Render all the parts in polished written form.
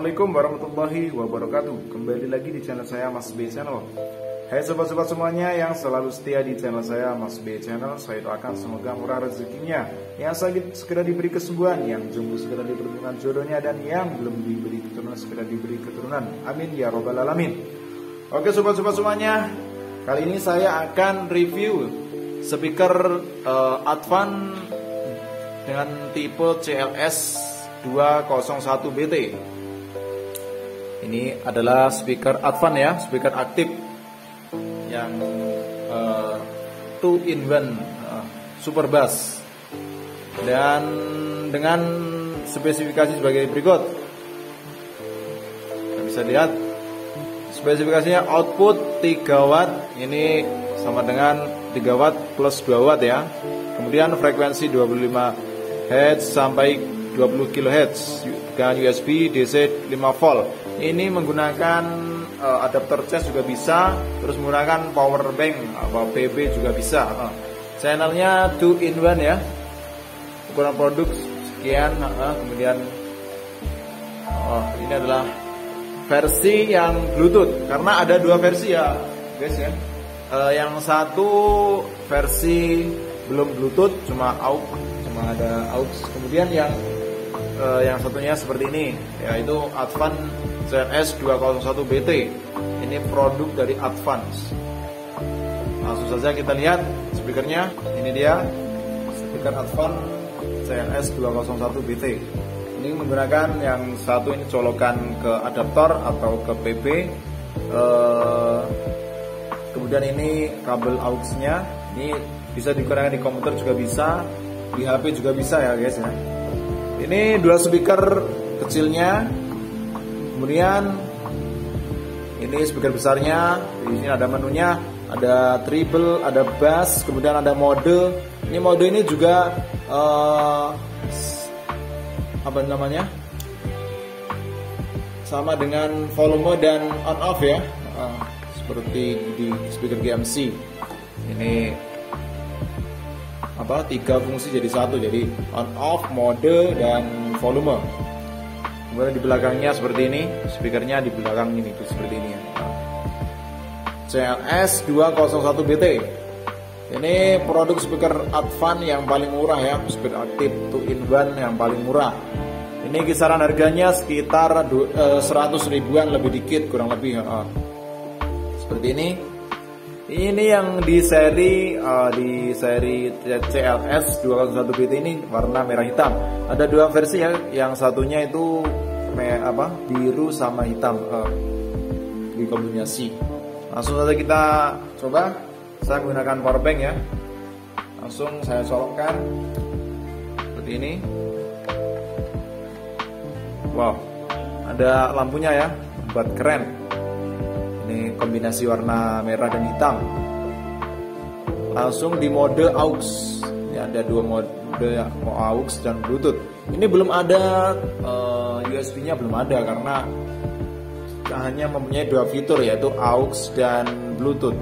Assalamualaikum warahmatullahi wabarakatuh. Kembali lagi di channel saya Mas B Channel. Hai sobat-sobat semuanya yang selalu setia di channel saya Mas B Channel. Saya doakan semoga murah rezekinya, yang sakit segera diberi kesembuhan, yang jomblo segera dipertemukan jodohnya, dan yang belum diberi keturunan segera diberi keturunan. Amin ya robbal alamin. Oke sobat-sobat semuanya, kali ini saya akan review speaker Advan dengan tipe CLS 201BT. Ini adalah speaker Advan ya, speaker aktif yang 2-in-1 super bass, dan dengan spesifikasi sebagai berikut. Kita bisa lihat spesifikasinya: output 3 watt, ini sama dengan 3 watt plus 2 watt ya. Kemudian frekuensi 25 Hz sampai 20 kHz dengan USB DC 5 volt. Ini menggunakan adapter cas juga bisa, terus menggunakan power bank atau PB juga bisa. Channelnya 2-in-1 ya. Ukuran produk sekian. Kemudian ini adalah versi yang Bluetooth, karena ada 2 versi ya guys ya. Yang satu versi belum Bluetooth, cuma ada aux. Kemudian yang satunya seperti ini, yaitu Advan CLS 201BT. Ini produk dari Advan. Langsung saja kita lihat speakernya. Ini dia speaker Advan CLS 201BT. Ini menggunakan yang satu ini colokan ke adaptor atau ke PB. Kemudian ini kabel aux-nya. Ini bisa digunakan di komputer juga bisa, di HP juga bisa ya guys ya. Ini 2 speaker kecilnya. Kemudian ini speaker besarnya. Di sini ada menunya, ada treble, ada bass, kemudian ada mode. Ini mode ini juga apa namanya? Sama dengan volume dan on off ya. Seperti di speaker GMC. Ini 3 fungsi jadi satu, jadi on off, mode, dan volume. Kemudian di belakangnya seperti ini, speakernya di belakang ini tuh seperti ini ya. CLS 201BT. Ini produk speaker Advan yang paling murah ya, speaker aktif 2-in-1 yang paling murah. Ini kisaran harganya sekitar 100 ribuan lebih dikit kurang lebih. Seperti ini. Ini yang di seri CLS 201BT ini warna merah hitam. Ada 2 versi ya. Yang satunya itu biru sama hitam, dikombinasi. Langsung saja kita coba. Saya menggunakan power bank ya. Langsung saya colokkan seperti ini. Wow, ada lampunya ya, buat keren. Ini kombinasi warna merah dan hitam. Langsung di mode aux. Ini ada 2 mode ya, aux dan Bluetooth. Ini belum ada USB-nya, belum ada karena hanya mempunyai 2 fitur, yaitu aux dan Bluetooth.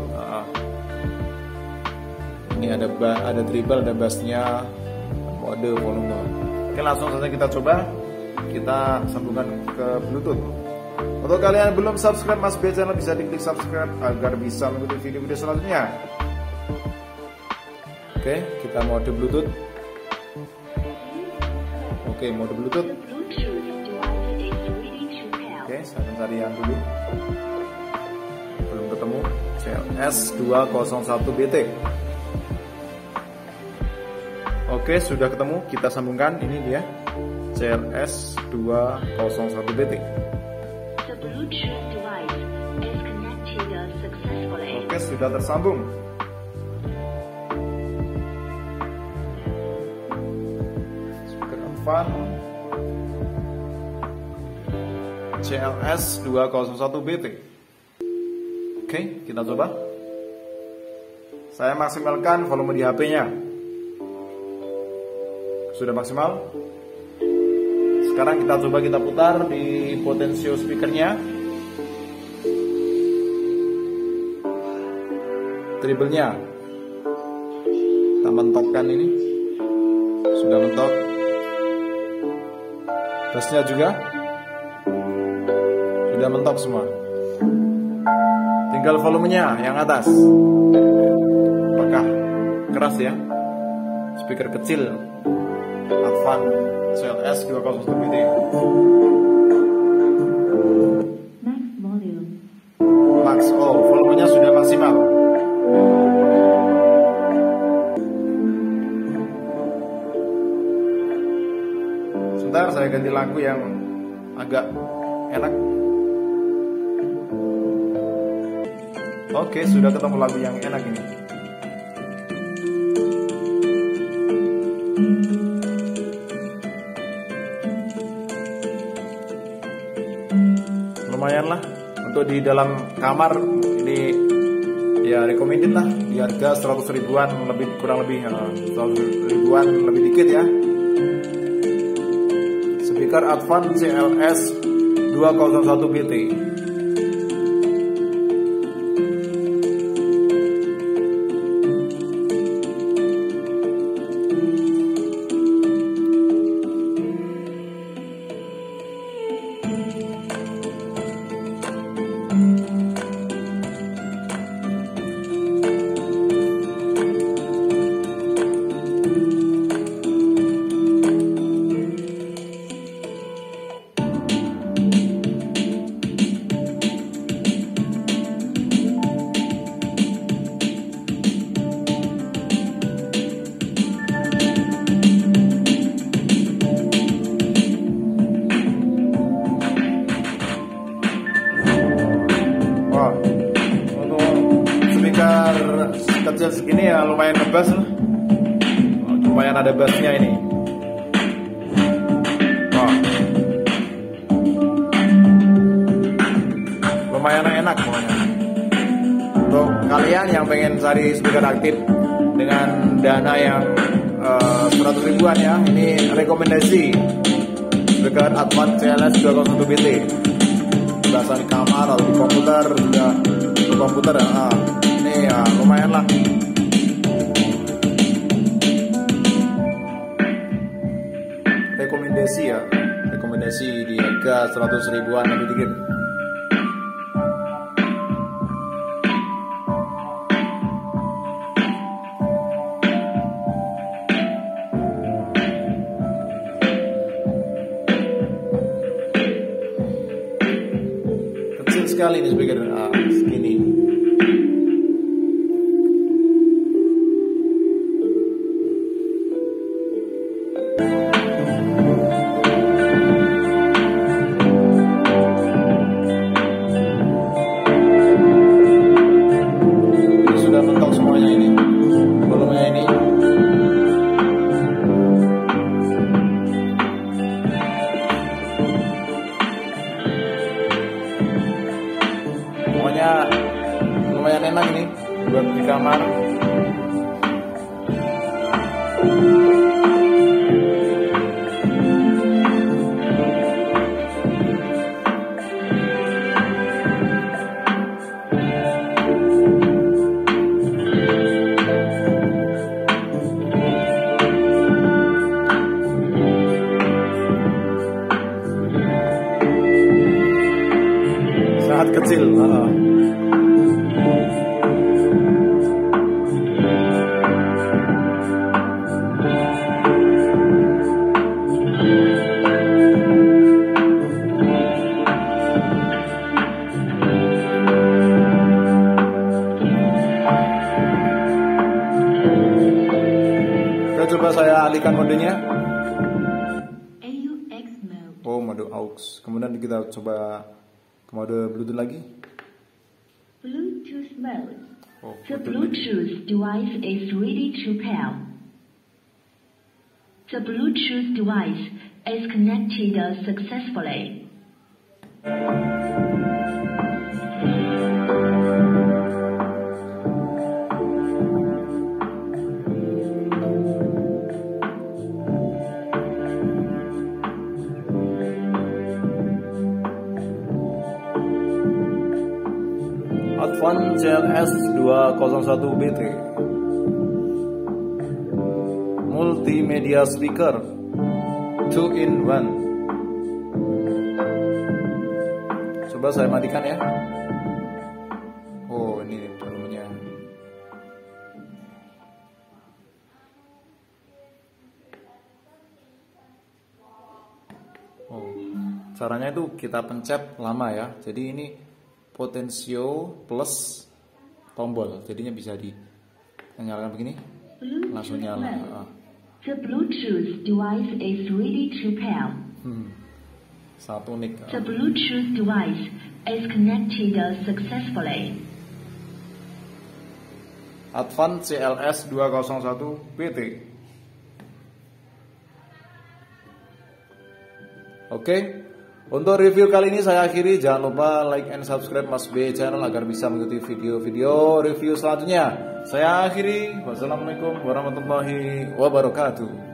Ini ada treble dan bassnya, mode volume. Oke, langsung saja kita coba. Kita sambungkan ke Bluetooth. Untuk kalian yang belum subscribe Mas B Channel, bisa diklik subscribe agar bisa mengikuti video-video selanjutnya. Oke, kita mode Bluetooth. Oke, mode Bluetooth. Oke, saya akan cari yang dulu. Belum ketemu. CLS 201BT. Oke, sudah ketemu. Kita sambungkan. Ini dia CLS 201BT. Oke, sudah tersambung. Speaker Advan CLS 201BT. Oke, kita coba. Saya maksimalkan volume di HP-nya. Sudah maksimal. Sekarang kita coba kita putar di potensio speakernya. Treble-nya kita mentokkan, ini sudah mentok. Bassnya juga sudah mentok semua. Tinggal volumenya yang atas. Apakah keras ya? Speaker kecil Advan CLS 201BT. Max, oh volumenya sudah maksimal. Sebentar saya ganti lagu yang agak enak. Oke, sudah ketemu lagu yang enak ini. Lumayan lah untuk di dalam kamar ini, ya recommended lah di harga 100 ribuan lebih, kurang lebih 100 ribuan lebih dikit ya. Speaker Advan CLS 201BT. Kecil segini ya lumayan ngebas lah. Lumayan ada bassnya ini. Wah. Lumayan enak pokoknya. Untuk kalian yang pengen cari speaker aktif dengan dana yang 100 ribuan ya, ini rekomendasi speaker Advan CLS 201BT. Biasa di kamar atau di komputer juga, di komputer ya. Ini ya lumayan lah. Rekomendasi ya, rekomendasi di harga 100 ribuan lebih dikit. Kecil sekali ini speaker segini. Lumayan enak ini buat di kamar. Sangat kecil. Coba saya alihkan modenya. Oh, mode aux. Kemudian kita coba ke mode Bluetooth lagi. Bluetooth mode. Oh, The Bluetooth device is ready to pair. The Bluetooth device is connected successfully. Advan CLS 201BT multimedia speaker 2-in-1. Coba saya matikan ya. Oh, ini volumenya. Oh, caranya itu kita pencet lama ya. Jadi ini potensio plus tombol. Jadinya bisa dinyalakan begini, langsung nyala. The Bluetooth device is ready to pair. Satu nik. The Bluetooth device is connected successfully. Advan CLS 201 PT. Oke, untuk review kali ini saya akhiri. Jangan lupa like and subscribe Mas B channel agar bisa mengikuti video-video review selanjutnya. Saya akhiri. Wassalamualaikum warahmatullahi wabarakatuh.